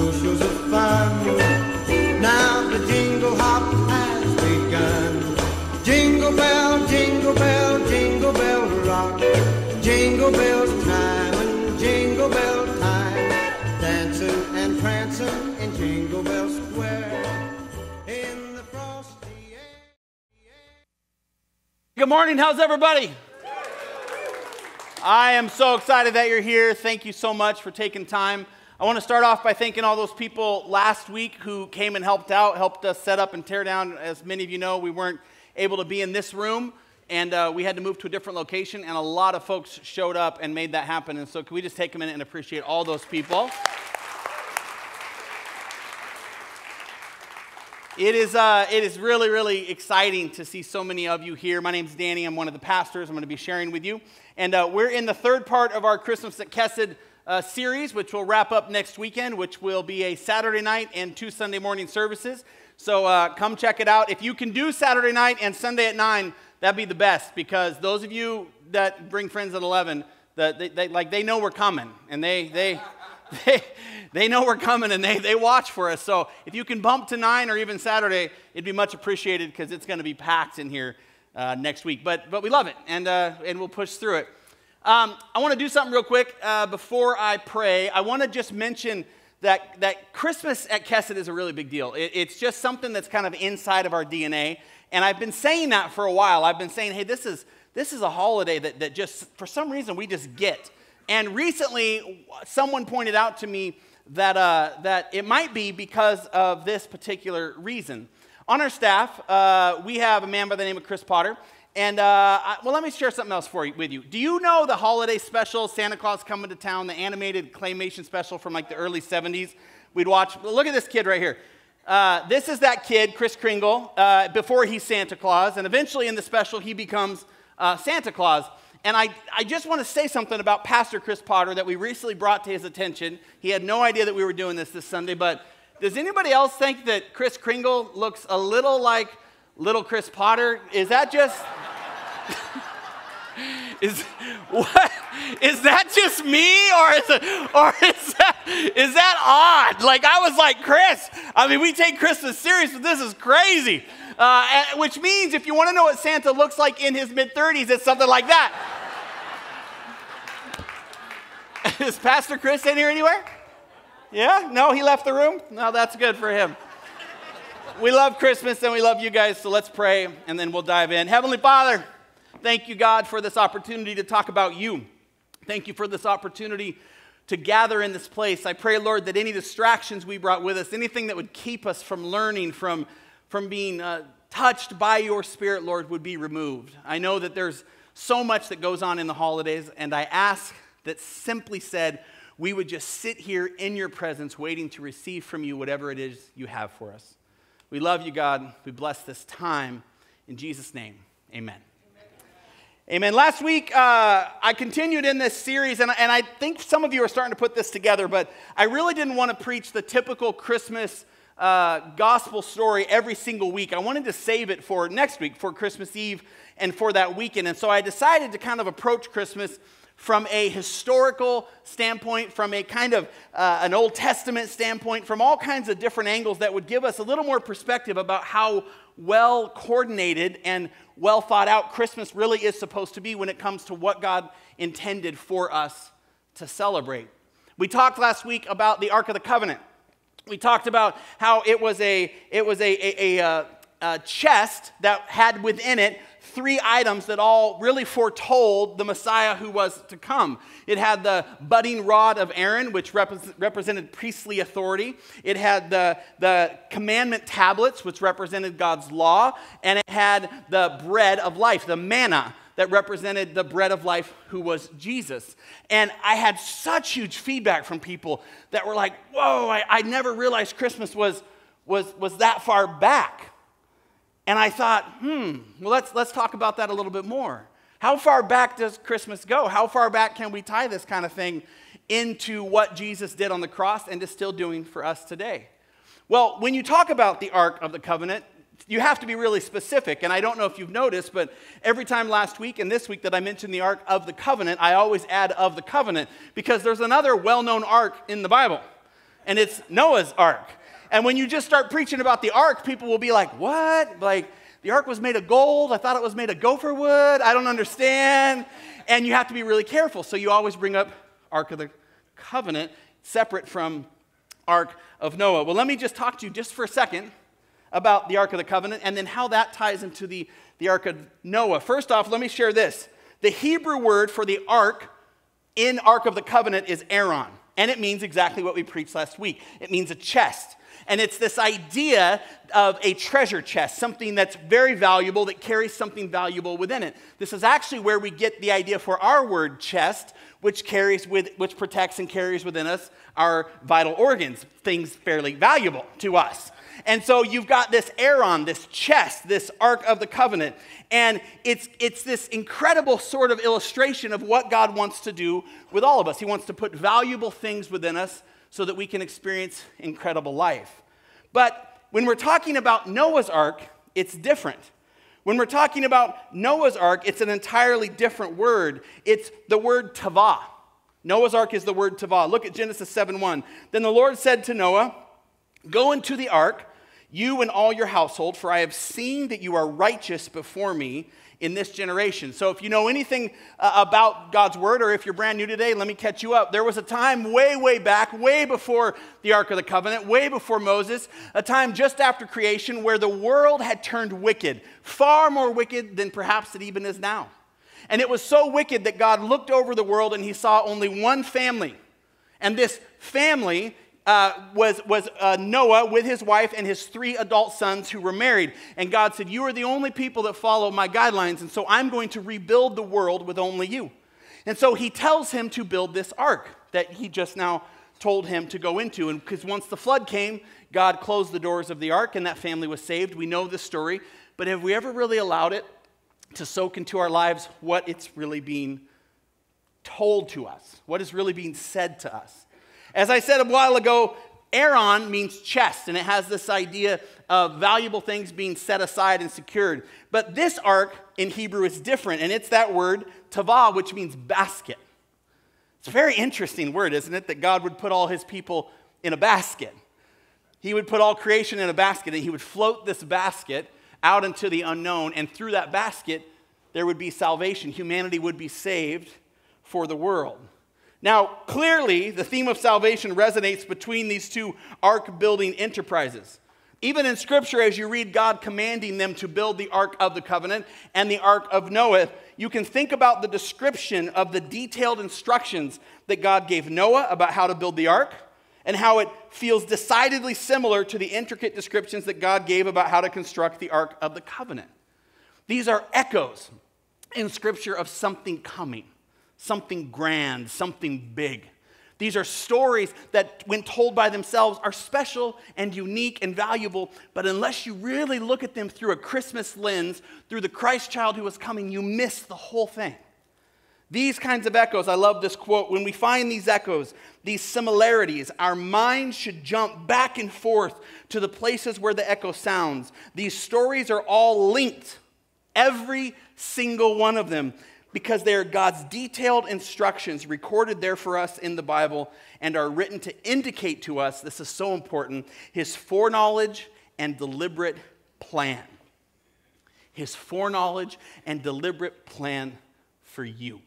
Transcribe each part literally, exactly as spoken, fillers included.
snowshoes of fun. Now the jingle hop has begun. Jingle bell, jingle bell, jingle bell rock. Jingle bells time and jingle bell time. Dancing and prancing in Jingle Bell Square. In the frosty air. Good morning, how's everybody? I am so excited that you're here. Thank you so much for taking time. I want to start off by thanking all those people last week who came and helped out, helped us set up and tear down. As many of you know, we weren't able to be in this room, and uh, we had to move to a different location, and a lot of folks showed up and made that happen. And so can we just take a minute and appreciate all those people? It is, uh, it is really, really exciting to see so many of you here. My name's Danny. I'm one of the pastors. I'm going to be sharing with you. And uh, we're in the third part of our Christmas at Kesed uh, series, which will wrap up next weekend, which will be a Saturday night and two Sunday morning services. So uh, come check it out. If you can do Saturday night and Sunday at nine, that'd be the best, because those of you that bring friends at eleven, the, they, they, like they know we're coming, and they they they, they know we're coming, and they, they watch for us. So if you can bump to nine or even Saturday, it'd be much appreciated, because it's going to be packed in here uh, next week. But but we love it, and uh, and we'll push through it. Um, I want to do something real quick uh, before I pray. I want to just mention that that Christmas at Kesed is a really big deal. It, it's just something that's kind of inside of our D N A, and I've been saying that for a while. I've been saying, hey, this is this is a holiday that that just for some reason we just get. And recently, someone pointed out to me that uh, that it might be because of this particular reason. On our staff, uh, we have a man by the name of Chris Potter. And, uh, I, well, let me share something else for you, with you. Do you know the holiday special, Santa Claus Coming to Town, the animated claymation special from like the early seventies? We'd watch. Look at this kid right here. Uh, this is that kid, Kris Kringle, uh, before he's Santa Claus. And eventually in the special, he becomes uh, Santa Claus. And I, I just want to say something about Pastor Chris Potter that we recently brought to his attention. He had no idea that we were doing this this Sunday, but does anybody else think that Kris Kringle looks a little like little Chris Potter? Is that just... is what is that just me, or is it, or is that is that odd? Like, I was like, Chris, I mean, we take Christmas serious, but this is crazy. Uh, which means if you want to know what Santa looks like in his mid thirties, it's something like that. Is Pastor Chris in here anywhere? Yeah? No, he left the room? No, that's good for him. We love Christmas and we love you guys, so let's pray and then we'll dive in. Heavenly Father, thank you, God, for this opportunity to talk about you. Thank you for this opportunity to gather in this place. I pray, Lord, that any distractions we brought with us, anything that would keep us from learning, from, from being uh, touched by your Spirit, Lord, would be removed. I know that there's so much that goes on in the holidays, and I ask that, simply said, we would just sit here in your presence waiting to receive from you whatever it is you have for us. We love you, God. We bless this time. In Jesus' name, amen. Amen. Last week, uh, I continued in this series, and, and I think some of you are starting to put this together, but I really didn't want to preach the typical Christmas uh, gospel story every single week. I wanted to save it for next week, for Christmas Eve and for that weekend. And so I decided to kind of approach Christmas from a historical standpoint, from a kind of uh, an Old Testament standpoint, from all kinds of different angles that would give us a little more perspective about how well coordinated and well thought out Christmas really is supposed to be when it comes to what God intended for us to celebrate. We talked last week about the Ark of the Covenant. We talked about how it was a it was a, a, a, a, a chest that had within it three items that all really foretold the Messiah who was to come. It had the budding rod of Aaron, which repre- represented priestly authority. It had the, the commandment tablets, which represented God's law. And it had the bread of life, the manna, that represented the bread of life, who was Jesus. And I had such huge feedback from people that were like, whoa, I, I never realized Christmas was, was, was that far back. And I thought, hmm, well, let's, let's talk about that a little bit more. How far back does Christmas go? How far back can we tie this kind of thing into what Jesus did on the cross and is still doing for us today? Well, when you talk about the Ark of the Covenant, you have to be really specific. And I don't know if you've noticed, but every time last week and this week that I mention the Ark of the Covenant, I always add of the covenant, because there's another well-known ark in the Bible. and it's Noah's ark. And when you just start preaching about the ark, people will be like, what? Like, the ark was made of gold. I thought it was made of gopher wood. I don't understand. And you have to be really careful. So you always bring up Ark of the Covenant separate from Ark of Noah. Well, let me just talk to you just for a second about the Ark of the Covenant and then how that ties into the, the Ark of Noah. First off, let me share this. The Hebrew word for the ark in Ark of the Covenant is Aaron. And it means exactly what we preached last week. It means a chest. And it's this idea of a treasure chest, something that's very valuable, that carries something valuable within it. This is actually where we get the idea for our word chest, which carries with, which protects and carries within us our vital organs, things fairly valuable to us. And so you've got this Aaron, this chest, this Ark of the Covenant. And it's, it's this incredible sort of illustration of what God wants to do with all of us. He wants to put valuable things within us so that we can experience incredible life. But when we're talking about Noah's Ark, it's different. When we're talking about Noah's Ark, it's an entirely different word. It's the word tavah. Noah's Ark is the word tavah. Look at Genesis seven one. Then the Lord said to Noah, go into the ark, you and all your household, for I have seen that you are righteous before me in this generation. So if you know anything uh, about God's word, or if you're brand new today, let me catch you up. There was a time way, way back, way before the Ark of the Covenant, way before Moses, a time just after creation where the world had turned wicked, far more wicked than perhaps it even is now. And it was so wicked that God looked over the world and he saw only one family. And this family Uh, was, was uh, Noah with his wife and his three adult sons who were married. And God said, you are the only people that follow my guidelines, and so I'm going to rebuild the world with only you. And so he tells him to build this ark that he just now told him to go into. And because once the flood came, God closed the doors of the ark and that family was saved. We know this story. But have we ever really allowed it to soak into our lives what it's really being told to us? What is really being said to us? As I said a while ago, Aaron means chest, and it has this idea of valuable things being set aside and secured. But this ark in Hebrew is different, and it's that word, tavah, which means basket. It's a very interesting word, isn't it, that God would put all his people in a basket. He would put all creation in a basket, and he would float this basket out into the unknown, and through that basket, there would be salvation. Humanity would be saved for the world. Now, clearly, the theme of salvation resonates between these two ark-building enterprises. Even in Scripture, as you read God commanding them to build the Ark of the Covenant and the Ark of Noah, you can think about the description of the detailed instructions that God gave Noah about how to build the ark, and how it feels decidedly similar to the intricate descriptions that God gave about how to construct the Ark of the Covenant. These are echoes in Scripture of something coming. Something grand, something big. These are stories that, when told by themselves, are special and unique and valuable, but unless you really look at them through a Christmas lens, through the Christ child who is coming, you miss the whole thing. These kinds of echoes, I love this quote, when we find these echoes, these similarities, our minds should jump back and forth to the places where the echo sounds. These stories are all linked, every single one of them, because they are God's detailed instructions recorded there for us in the Bible and are written to indicate to us, this is so important, his foreknowledge and deliberate plan. His foreknowledge and deliberate plan for you.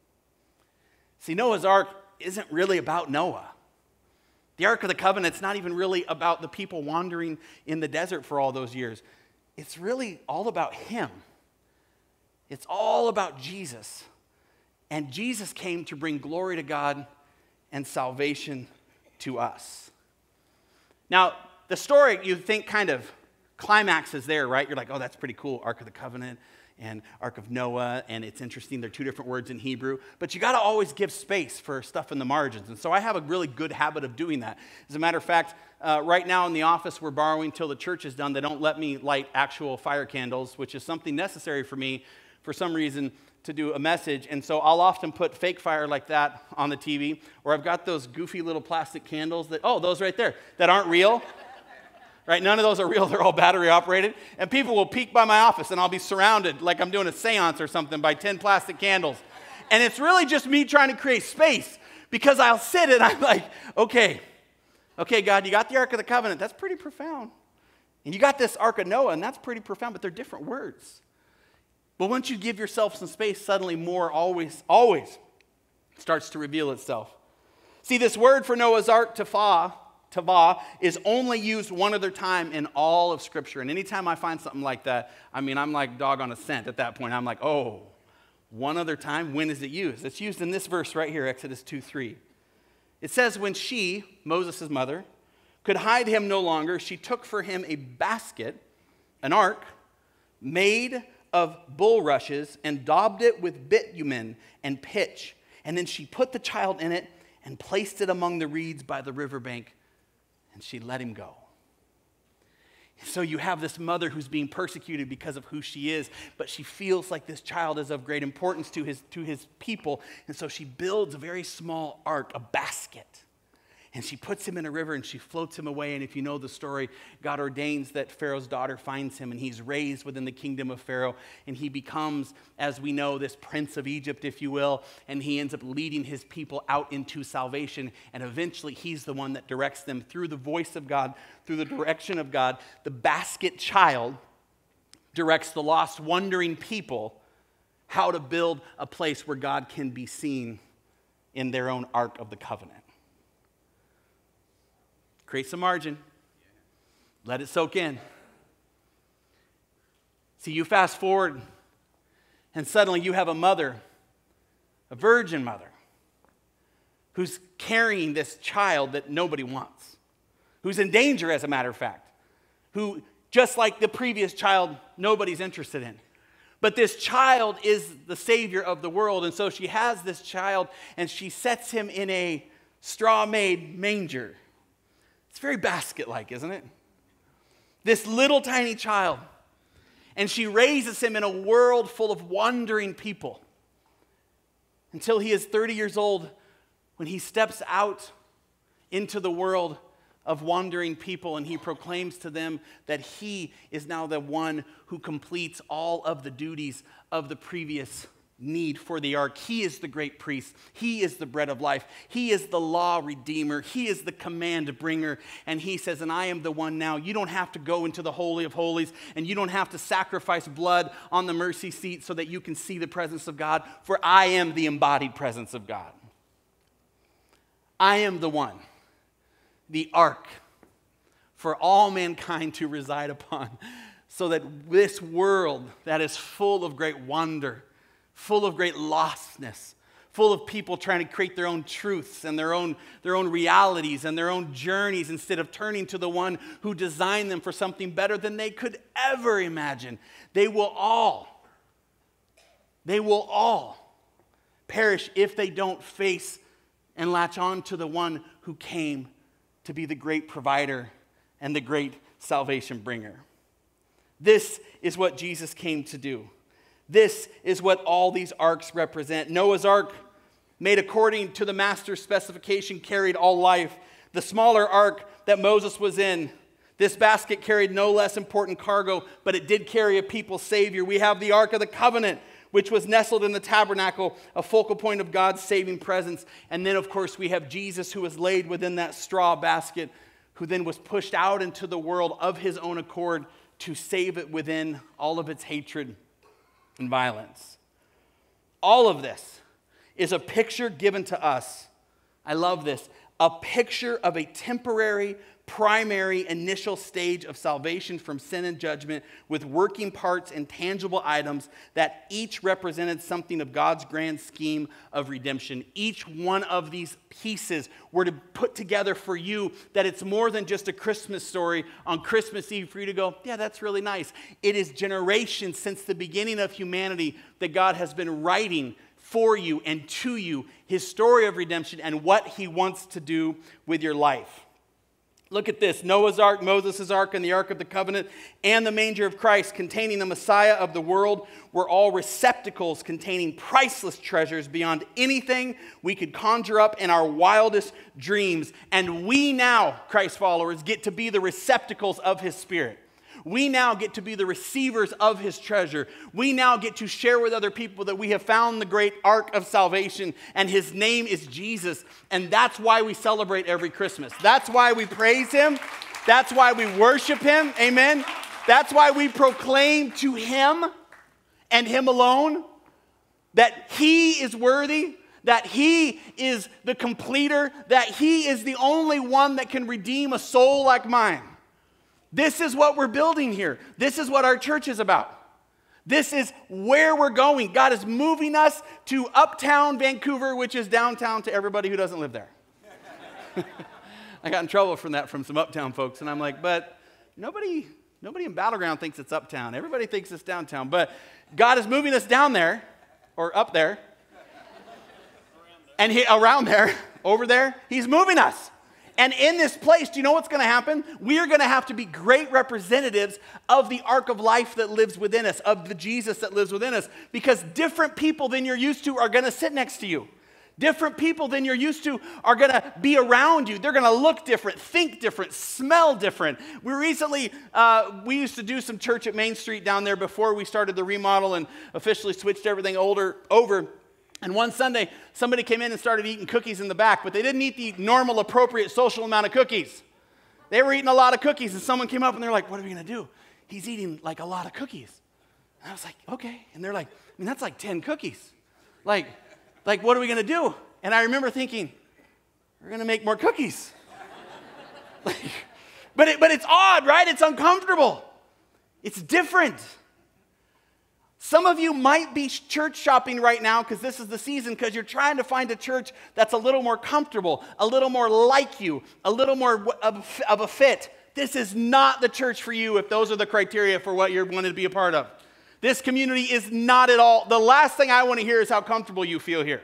See, Noah's Ark isn't really about Noah. The Ark of the Covenant's not even really about the people wandering in the desert for all those years. It's really all about him. It's all about Jesus. And Jesus came to bring glory to God and salvation to us. Now, the story, you think, kind of climaxes there, right? You're like, oh, that's pretty cool, Ark of the Covenant and Ark of Noah, and it's interesting. They're two different words in Hebrew. But you got to always give space for stuff in the margins. And so I have a really good habit of doing that. As a matter of fact, uh, right now in the office, we're borrowing till the church is done. They don't let me light actual fire candles, which is something necessary for me for some reason to do a message. And so I'll often put fake fire like that on the T V, or I've got those goofy little plastic candles that, oh, those right there, that aren't real. Right? None of those are real. They're all battery operated. And people will peek by my office and I'll be surrounded like I'm doing a seance or something by ten plastic candles. And it's really just me trying to create space, because I'll sit and I'm like, okay, Okay, God, you got the Ark of the Covenant. That's pretty profound. And you got this Ark of Noah, and that's pretty profound, but they're different words. But once you give yourself some space, suddenly more always, always starts to reveal itself. See, this word for Noah's Ark, tafah, tavah, is only used one other time in all of Scripture. And anytime I find something like that, I mean, I'm like dog on a scent at that point. I'm like, oh, one other time? When is it used? It's used in this verse right here, Exodus two three. It says, when she, Moses' mother, could hide him no longer, she took for him a basket, an ark, made of bulrushes, and daubed it with bitumen and pitch. And then she put the child in it and placed it among the reeds by the riverbank, and she let him go. So you have this mother who's being persecuted because of who she is, but she feels like this child is of great importance to his, to his people, and so she builds a very small ark, a basket. And she puts him in a river and she floats him away. And if you know the story, God ordains that Pharaoh's daughter finds him, and he's raised within the kingdom of Pharaoh. And he becomes, as we know, this prince of Egypt, if you will. And he ends up leading his people out into salvation. And eventually he's the one that directs them through the voice of God, through the direction of God. The basket child directs the lost, wandering people how to build a place where God can be seen in their own Ark of the Covenant. Create some margin. Let it soak in. See, you fast forward, and suddenly you have a mother, a virgin mother, who's carrying this child that nobody wants, who's in danger, as a matter of fact, who, just like the previous child, nobody's interested in. But this child is the Savior of the world, and so she has this child, and she sets him in a straw-made manger. It's very basket-like, isn't it? This little tiny child. And she raises him in a world full of wandering people until he is thirty years old, when he steps out into the world of wandering people, and he proclaims to them that he is now the one who completes all of the duties of the previous need for the ark. He is the great priest. He is the bread of life. He is the law redeemer. He is the command bringer. And he says, and I am the one now. You don't have to go into the Holy of Holies, and you don't have to sacrifice blood on the mercy seat so that you can see the presence of God, for I am the embodied presence of God. I am the one, the ark for all mankind to reside upon, so that this world that is full of great wonder, full of great lostness, full of people trying to create their own truths and their own, their own realities and their own journeys, instead of turning to the one who designed them for something better than they could ever imagine. They will all, they will all perish if they don't face and latch on to the one who came to be the great provider and the great salvation bringer. This is what Jesus came to do. This is what all these arks represent. Noah's ark, made according to the master's specification, carried all life. The smaller ark that Moses was in, this basket carried no less important cargo, but it did carry a people's Savior. We have the Ark of the Covenant, which was nestled in the tabernacle, a focal point of God's saving presence. And then, of course, we have Jesus, who was laid within that straw basket, who then was pushed out into the world of his own accord to save it within all of its hatred and violence. All of this is a picture given to us. I love this. A picture of a temporary, primary, initial stage of salvation from sin and judgment, with working parts and tangible items that each represented something of God's grand scheme of redemption. Each one of these pieces were to put together for you that it's more than just a Christmas story on Christmas Eve for you to go, yeah, that's really nice. It is generations since the beginning of humanity that God has been writing for you and to you his story of redemption and what he wants to do with your life. Look at this. Noah's Ark, Moses' Ark, and the Ark of the Covenant, and the manger of Christ, containing the Messiah of the world, were all receptacles containing priceless treasures beyond anything we could conjure up in our wildest dreams. And we now, Christ followers, get to be the receptacles of his Spirit. We now get to be the receivers of his treasure. We now get to share with other people that we have found the great ark of salvation, and his name is Jesus. And that's why we celebrate every Christmas. That's why we praise him. That's why we worship him. Amen. That's why we proclaim to him and him alone that he is worthy, that he is the completer, that he is the only one that can redeem a soul like mine. This is what we're building here. This is what our church is about. This is where we're going. God is moving us to uptown Vancouver, which is downtown to everybody who doesn't live there. I got in trouble from that from some uptown folks, and I'm like, but nobody, nobody in Battleground thinks it's uptown. Everybody thinks it's downtown. But God is moving us down there, or up there, and he, around there, over there. He's moving us. And in this place, do you know what's going to happen? We are going to have to be great representatives of the ark of life that lives within us, of the Jesus that lives within us, because different people than you're used to are going to sit next to you. Different people than you're used to are going to be around you. They're going to look different, think different, smell different. We recently, uh, we used to do some church at Main Street down there before we started the remodel and officially switched everything older over. And one Sunday, somebody came in and started eating cookies in the back, but they didn't eat the normal, appropriate social amount of cookies. They were eating a lot of cookies, and someone came up and they're like, what are we going to do? He's eating like a lot of cookies. And I was like, okay. And they're like, I mean, that's like ten cookies. Like, like what are we going to do? And I remember thinking, we're going to make more cookies. like, but, it, but it's odd, right? It's uncomfortable. It's different. Some of you might be church shopping right now because this is the season, because you're trying to find a church that's a little more comfortable, a little more like you, a little more of a fit. This is not the church for you if those are the criteria for what you're wanting to be a part of. This community is not at all. The last thing I want to hear is how comfortable you feel here.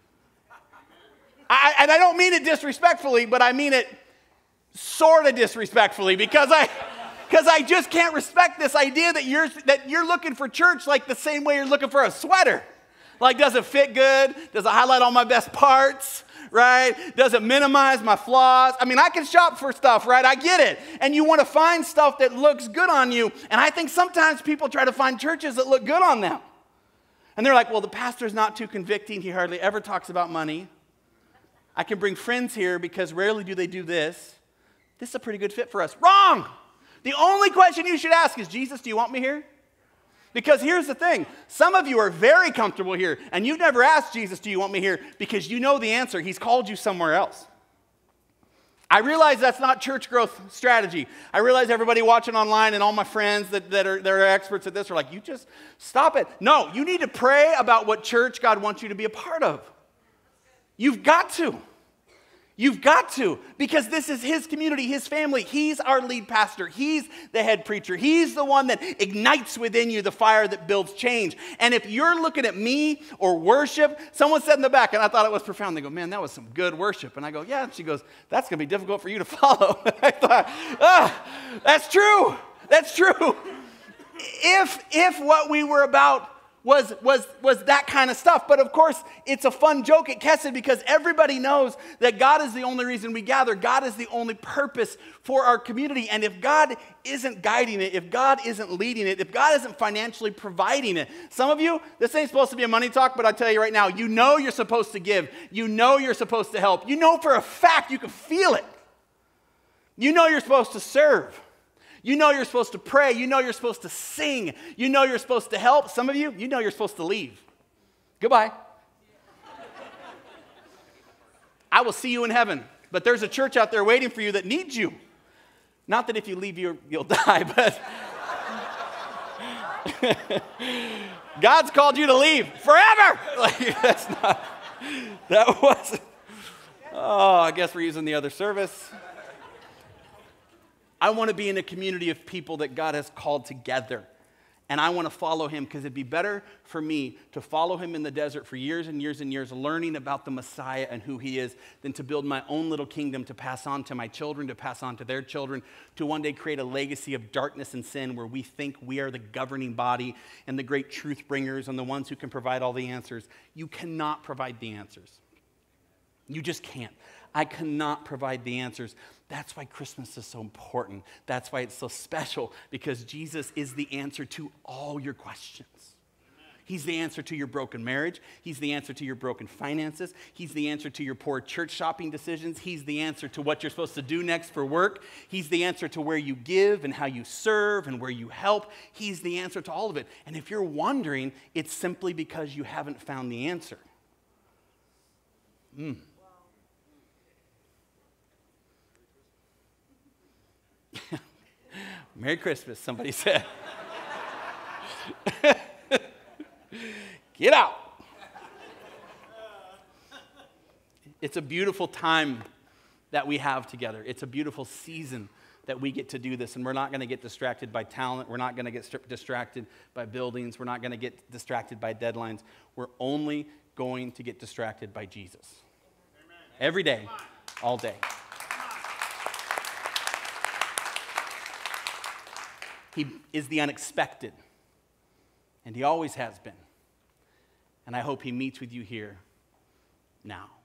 I, and I don't mean it disrespectfully, but I mean it sort of disrespectfully, because I... Because I just can't respect this idea that you're, that you're looking for church like the same way you're looking for a sweater. Like, does it fit good? Does it highlight all my best parts, right? Does it minimize my flaws? I mean, I can shop for stuff, right? I get it. And you want to find stuff that looks good on you. And I think sometimes people try to find churches that look good on them. And they're like, well, the pastor's not too convicting. He hardly ever talks about money. I can bring friends here because rarely do they do this. This is a pretty good fit for us. Wrong! The only question you should ask is, Jesus, do you want me here? Because here's the thing. Some of you are very comfortable here, and you've never asked Jesus, do you want me here? Because you know the answer. He's called you somewhere else. I realize that's not church growth strategy. I realize everybody watching online and all my friends that, that, are, that are experts at this are like, you just stop it. No, you need to pray about what church God wants you to be a part of. You've got to. You've got to, because this is his community, his family. He's our lead pastor. He's the head preacher. He's the one that ignites within you the fire that builds change. And if you're looking at me or worship, someone said in the back, and I thought it was profound. They go, man, that was some good worship. And I go, yeah. And she goes, that's going to be difficult for you to follow. I thought, ah, that's true. That's true. If, if what we were about was, was, was that kind of stuff. But of course, it's a fun joke at Kesed because everybody knows that God is the only reason we gather. God is the only purpose for our community. And if God isn't guiding it, if God isn't leading it, if God isn't financially providing it, some of you, this ain't supposed to be a money talk, but I'll tell you right now, you know you're supposed to give. You know you're supposed to help. You know for a fact, you can feel it. You know you're supposed to serve. You know you're supposed to pray. You know you're supposed to sing. You know you're supposed to help. Some of you, you know you're supposed to leave. Goodbye. I will see you in heaven. But there's a church out there waiting for you that needs you. Not that if you leave, you're, you'll die, but God's called you to leave forever. Like, that's not, that wasn't. Oh, I guess we're using the other service. I want to be in a community of people that God has called together. And I want to follow him because it'd be better for me to follow him in the desert for years and years and years, learning about the Messiah and who he is, than to build my own little kingdom to pass on to my children, to pass on to their children, to one day create a legacy of darkness and sin where we think we are the governing body and the great truth bringers and the ones who can provide all the answers. You cannot provide the answers. You just can't. I cannot provide the answers. That's why Christmas is so important. That's why it's so special, because Jesus is the answer to all your questions. He's the answer to your broken marriage. He's the answer to your broken finances. He's the answer to your poor church shopping decisions. He's the answer to what you're supposed to do next for work. He's the answer to where you give and how you serve and where you help. He's the answer to all of it. And if you're wondering, it's simply because you haven't found the answer. Mm. Merry Christmas, somebody said. Get out. It's a beautiful time that we have together. It's a beautiful season that we get to do this, and we're not going to get distracted by talent. We're not going to get st- distracted by buildings. We're not going to get distracted by deadlines. We're only going to get distracted by Jesus. Amen. Every day, all day. He is the unexpected, and he always has been. And I hope he meets with you here now.